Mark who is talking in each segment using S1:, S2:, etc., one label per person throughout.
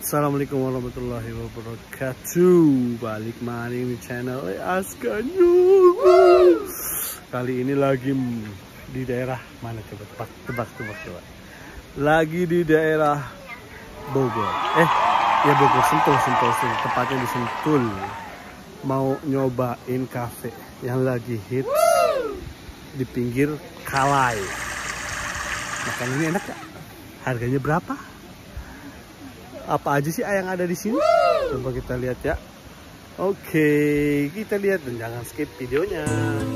S1: Assalamualaikum warahmatullahi wabarakatuh. Balik maning di channel Askanyu. Kali ini lagi di daerah mana, coba tebak. Lagi di daerah Bogor. Ya Bogor, Sentul. Tepatnya di Sentul. Mau nyobain cafe yang lagi hits di pinggir Kalai. Makan ini enak gak? Harganya berapa? Apa aja sih yang ada di sini? Coba kita lihat ya. Oke, kita lihat dan jangan skip videonya.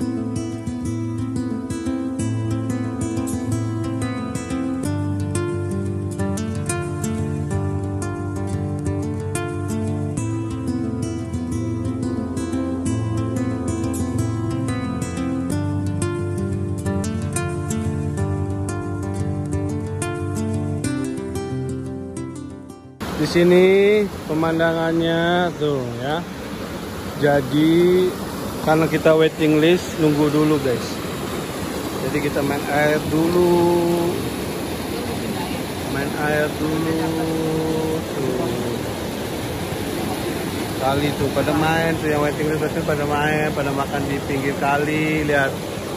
S1: Di sini pemandangannya tuh ya. Jadi karena kita waiting list, nunggu dulu guys. Jadi kita main air dulu. Tuh. Kali tuh pada main tuh, yang waiting list itu pada main, pada makan di pinggir kali. Lihat.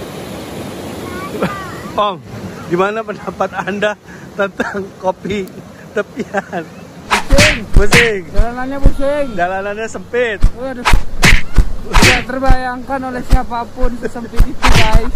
S1: Om, gimana pendapat Anda tentang kopi tepian? Pusing. Jalanannya sempit.
S2: Waduh. Tidak terbayangkan oleh siapapun sesempit itu guys.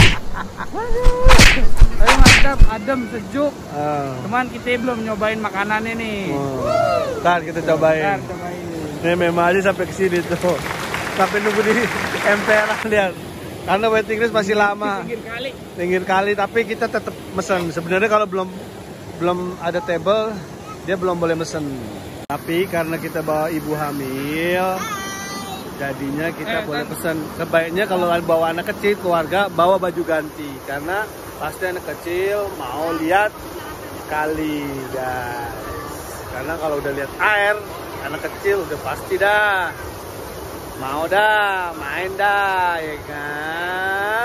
S2: Tapi mantap, adem, sejuk. Cuman kita belum nyobain makanan ini.
S1: Ntar kita cobain. Nih memang aja sampai ke sini tuh. Sampai nunggu di emperan, lihat. Karena waiting list masih lama. Pinggir kali, tapi kita tetap mesen. Sebenarnya kalau belum ada table, dia belum boleh mesen. Tapi karena kita bawa ibu hamil, jadinya kita boleh pesen. Sebaiknya kalau bawa anak kecil, keluarga bawa baju ganti. Karena pasti anak kecil mau lihat kali guys. Karena kalau udah lihat air, anak kecil udah pasti dah mau dah main dah, ya kan.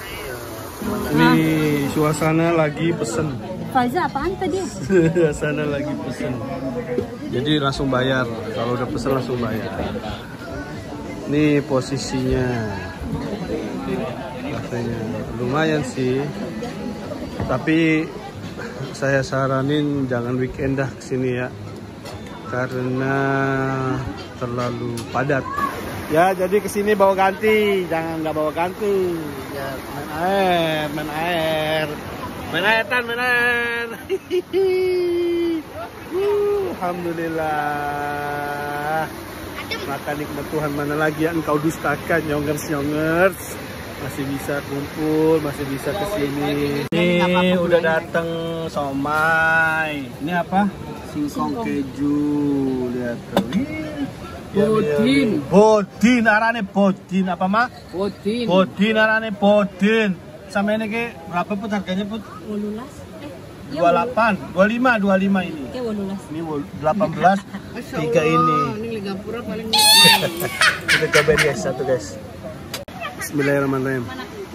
S1: Nih suasana lagi pesen.
S3: Faiza apaan tadi?
S1: Sana lagi pesen. Jadi langsung bayar. Kalau udah pesen langsung bayar. Nih posisinya. Rasanya lumayan sih. Tapi saya saranin jangan weekend dah kesini ya. Karena terlalu padat. Ya jadi kesini bawa ganti. Jangan nggak bawa ganti. Ya main air. Main air. Alhamdulillah. Makan nikmat Tuhan, mana lagi yang engkau dustakan, nyongers. Masih bisa kumpul, masih bisa kesini. Ini udah dateng somai. Ini apa? Singkong keju. Lihat tuh. Bodin arane bodin apa mak? Bodin arane bodin. Sama ini ke berapa pun harganya pun? 28, 25 ini. Ini 18, 3 ini. Kita cobain guys, satu guys. Bismillahirrahmanirrahim.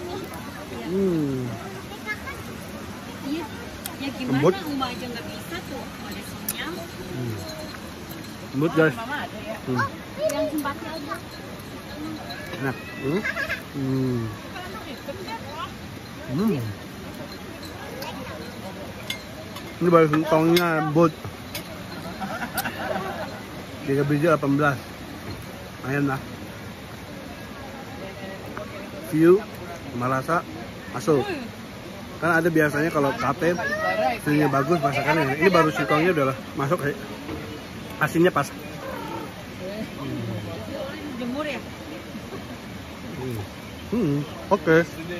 S1: Lembut. Lembut guys. Enak. Ini baru singkongnya lembut. 3 biji 18. Lumayan lah. View sama rasa masuk. Kan ada biasanya kalau kafe view-nya bagus, masakannya. Ini baru singkongnya udah masuk. Asinnya pas.
S3: Jemur ya?
S1: Oke.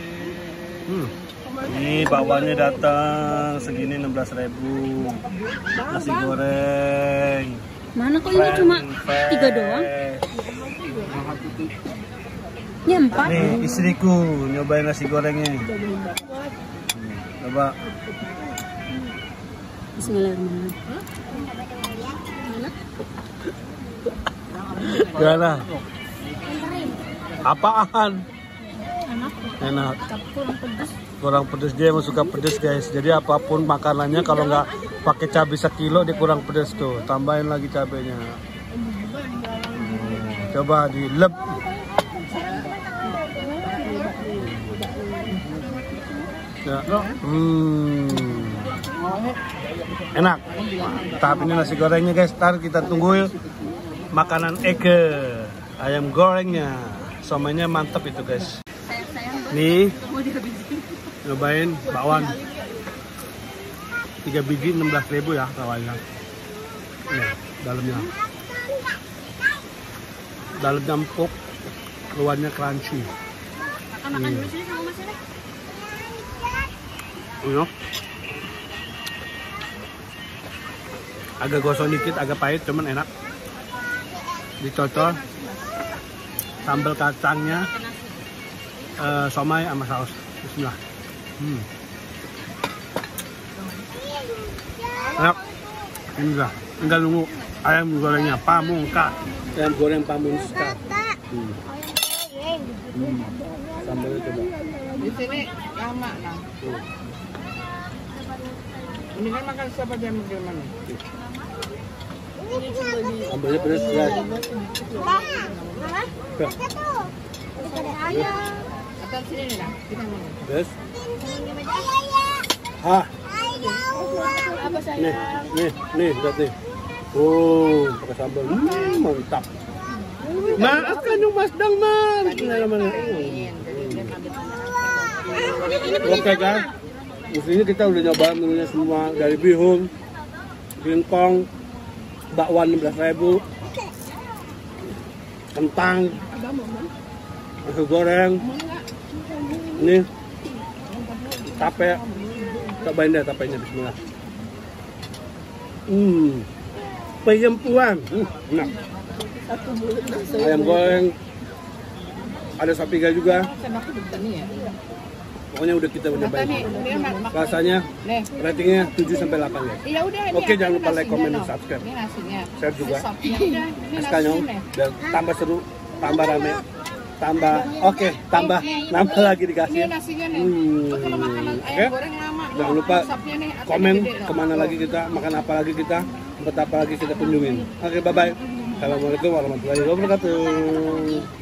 S1: Ini bawahnya datang segini 16.000. Nasi goreng.
S3: Mana kok ini cuma 3 doang? Ini 4.
S1: Nih istriku nyobain nasi gorengnya. Coba.
S3: Bismillahirrahmanirrahim.
S1: Gimana? Apaan?
S3: Enak.
S1: Enak.
S3: Tapi kurang pedas.
S1: Kurang pedes, dia emang suka pedes guys. Jadi apapun makanannya kalau nggak pakai cabai 1 kilo dia kurang pedes tuh. Tambahin lagi cabenya. Coba dilep. Ya. Enak. Tahap ini nasi gorengnya guys. Ntar kita tunggu makanan Eke. Ayam gorengnya. Somainya mantap itu guys. Nih. Nyobain bakwan 3 biji 16.000 ya kawannya. Nih, dalamnya empuk, luarnya crunchy. Agak gosong dikit, agak pahit, cuman enak. Dicocol sambal kacangnya, somai sama saus. Bismillah. Enak. Ini enggak. Tinggal nunggu ayam gorengnya Pamungkas. Ayam goreng Pamungkas. Sambalnya coba.
S2: Di sini lama lah. Ini kan makan siapa jam gimana?
S1: Sambalnya pedas guys.
S2: Atas sini nih lah. Kita mau.
S1: Pedas. Hah. Nih, lihat nih. Oh, pakai sambal. Mantap. Maafkan yung Mas Dang, man. Oke guys. Di sini kita udah nyoba menunya semua dari bihun, singkong, bakwan 16.000, kentang, nasi goreng, ini tape. Cobain deh tapenya, bismillah. Perempuan. Enak. Ayam goreng. Ada sapiga juga. Pokoknya udah kita nyobain. Rasanya ratingnya 7-8 ya. Oke, jangan lupa like, comment, dan subscribe. Share juga. SK-nya dan tambah seru, tambah rame, tambah nambah lagi dikasih. Oke. Jangan lupa komen kemana lagi kita, makan apa lagi kita, tempat apa lagi kita kunjungin. Oke, bye-bye. Assalamualaikum warahmatullahi wabarakatuh.